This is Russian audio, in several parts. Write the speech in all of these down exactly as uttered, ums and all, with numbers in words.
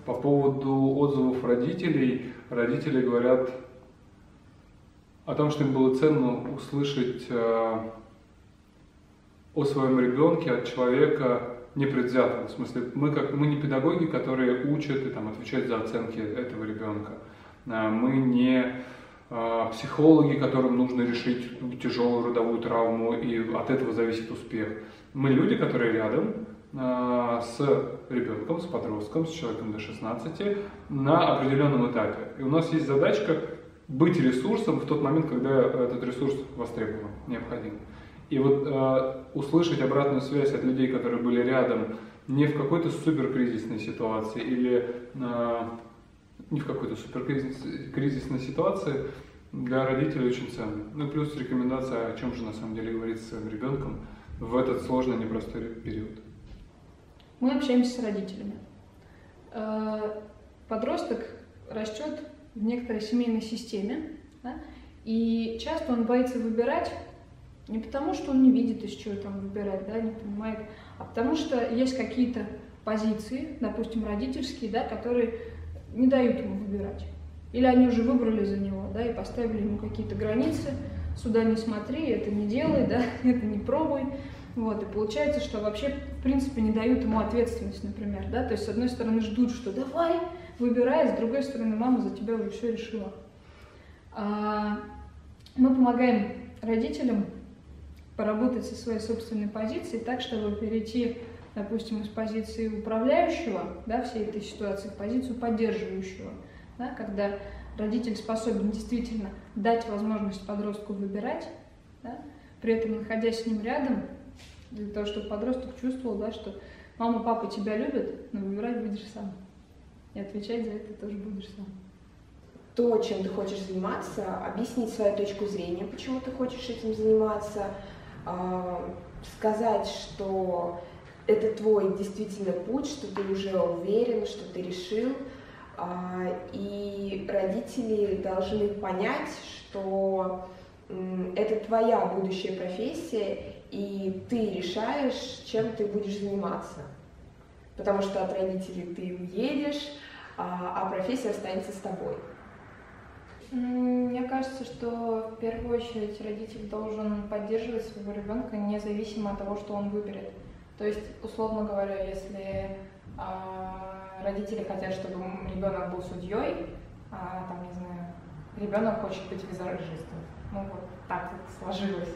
По поводу отзывов родителей, родители говорят о том, что им было ценно услышать э, о своем ребенке от человека непредвзятого. В смысле, мы, как, мы не педагоги, которые учат и там, отвечают за оценки этого ребенка. Э, мы не э, психологи, которым нужно решить тяжелую родовую травму, и от этого зависит успех. Мы люди, которые рядом э, с ребенком, с подростком, с человеком до шестнадцати на определенном этапе. И у нас есть задачка быть ресурсом в тот момент, когда этот ресурс востребован, необходим. И вот э, услышать обратную связь от людей, которые были рядом, не в какой-то суперкризисной ситуации или э, не в какой-то суперкризисной ситуации, для родителей очень ценно. Ну и плюс рекомендация, о чем же на самом деле говорить с своим ребенком в этот сложный, непростой период. Мы общаемся с родителями. Подросток растет в некоторой семейной системе, да? И часто он боится выбирать не потому, что он не видит, из чего там выбирать, да, не понимает, а потому что есть какие-то позиции, допустим, родительские, да, которые не дают ему выбирать. Или они уже выбрали за него, да, и поставили ему какие-то границы: сюда не смотри, это не делай, да, это не пробуй. Вот, и получается, что вообще, в принципе, не дают ему ответственность, например, да, то есть, с одной стороны, ждут, что давай, выбирай, с другой стороны, мама за тебя уже все решила. А, мы помогаем родителям поработать со своей собственной позицией так, чтобы перейти, допустим, из позиции управляющего, да, всей этой ситуации в позицию поддерживающего, да, когда родитель способен действительно дать возможность подростку выбирать, да, при этом находясь с ним рядом, для того, чтобы подросток чувствовал, да, что мама, папа тебя любят, но выбирать будешь сам. И отвечать за это тоже будешь сам. То, чем ты хочешь заниматься, объяснить свою точку зрения, почему ты хочешь этим заниматься, сказать, что это твой действительно путь, что ты уже уверен, что ты решил. И родители должны понять, что это твоя будущая профессия, и ты решаешь, чем ты будешь заниматься. Потому что от родителей ты уедешь, а профессия останется с тобой. Мне кажется, что в первую очередь родитель должен поддерживать своего ребенка независимо от того, что он выберет. То есть, условно говоря, если родители хотят, чтобы ребенок был судьей, а там, не знаю, ребенок хочет быть визажистом. Ну вот так вот сложилось.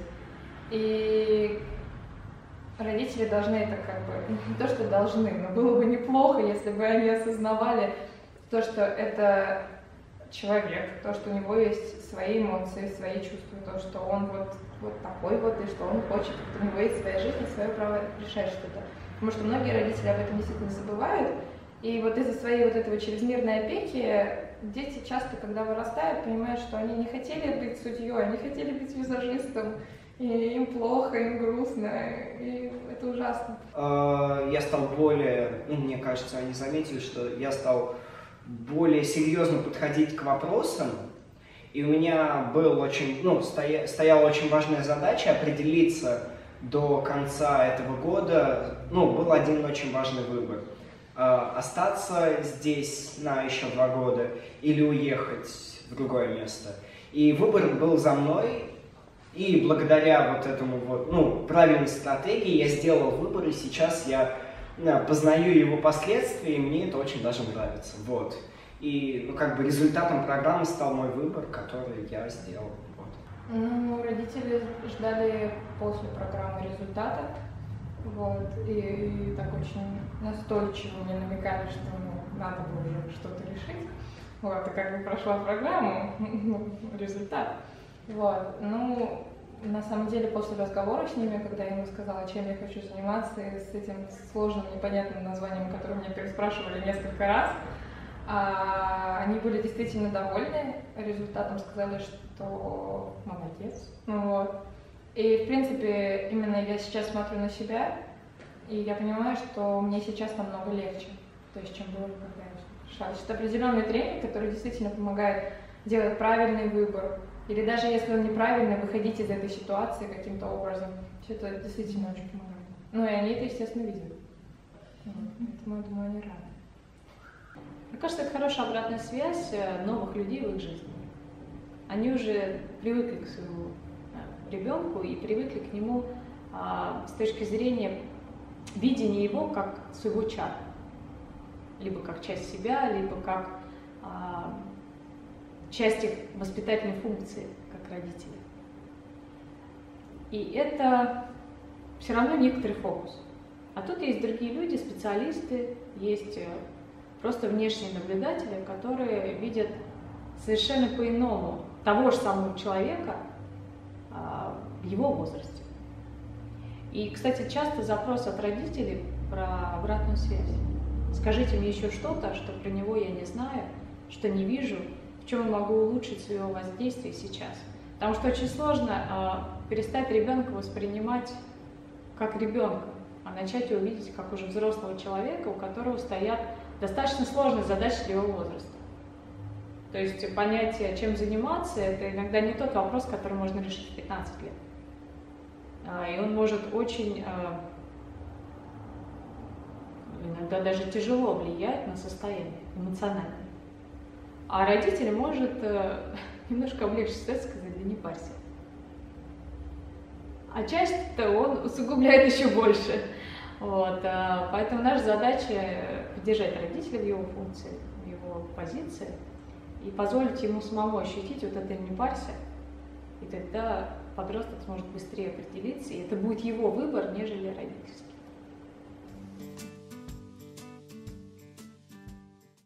И родители должны это как бы, не то что должны, но было бы неплохо, если бы они осознавали то, что это человек, то, что у него есть свои эмоции, свои чувства, то, что он вот, вот такой вот, и что он хочет, у него есть своя жизнь и свое право решать что-то. Потому что многие родители об этом действительно забывают, и вот из-за своей вот этого чрезмерной опеки дети часто, когда вырастают, понимают, что они не хотели быть судьей, они хотели быть визажистом, и им плохо, им грустно, и это ужасно. Я стал более, ну, мне кажется, они заметили, что я стал более серьезно подходить к вопросам, и у меня был очень, ну, стоя, стояла очень важная задача определиться до конца этого года. Ну, был один очень важный выбор: остаться здесь на еще два года или уехать в другое место. И выбор был за мной, и благодаря вот этому вот, ну, правильной стратегии я сделал выбор, и сейчас я познаю его последствия, и мне это очень даже нравится. Вот. И, ну, как бы результатом программы стал мой выбор, который я сделал. Вот. Ну, родители ждали после программы результата, вот, и, и так очень настойчиво мне намекали, что, ну, надо было уже что-то решить. Вот, и как бы прошла программа, результат. Вот, ну, на самом деле, после разговора с ними, когда я им сказала, чем я хочу заниматься, и с этим сложным, непонятным названием, которое меня переспрашивали несколько раз, а, они были действительно довольны результатом, сказали, что молодец. Вот. И, в принципе, именно я сейчас смотрю на себя, и я понимаю, что мне сейчас намного легче, то есть, чем было, когда я шла. Это определенный тренинг, который действительно помогает делать правильный выбор. Или даже если он неправильный, выходить из этой ситуации каким-то образом. Все это действительно очень помогает. Ну и они это, естественно, видят. Вот. Поэтому, я думаю, они рады. Мне кажется, это хорошая обратная связь новых людей в их жизни. Они уже привыкли к своему ребенку и привыкли к нему а, с точки зрения видения его как своего чада. Либо как часть себя, либо как а, часть их воспитательной функции, как родители. И это все равно некоторый фокус. А тут есть другие люди, специалисты, есть просто внешние наблюдатели, которые видят совершенно по-иному того же самого человека а, в его возрасте. И, кстати, часто запрос от родителей про обратную связь. Скажите мне еще что-то, что про него я не знаю, что не вижу, в чем я могу улучшить свое воздействие сейчас. Потому что очень сложно а, перестать ребенка воспринимать как ребенка, а начать его видеть как уже взрослого человека, у которого стоят достаточно сложные задачи для его возраста. То есть понятие, чем заниматься, это иногда не тот вопрос, который можно решить в пятнадцать лет. А, и он может очень, а, иногда даже тяжело влиять на состояние эмоциональное. А родитель может а, немножко облегчить ситуацию, сказать: да не парься. А часть-то он усугубляет еще больше. Вот, а, поэтому наша задача поддержать родителя в его функции, в его позиции и позволить ему самому ощутить вот это «не парься», и тогда подросток сможет быстрее определиться, и это будет его выбор, нежели родительский.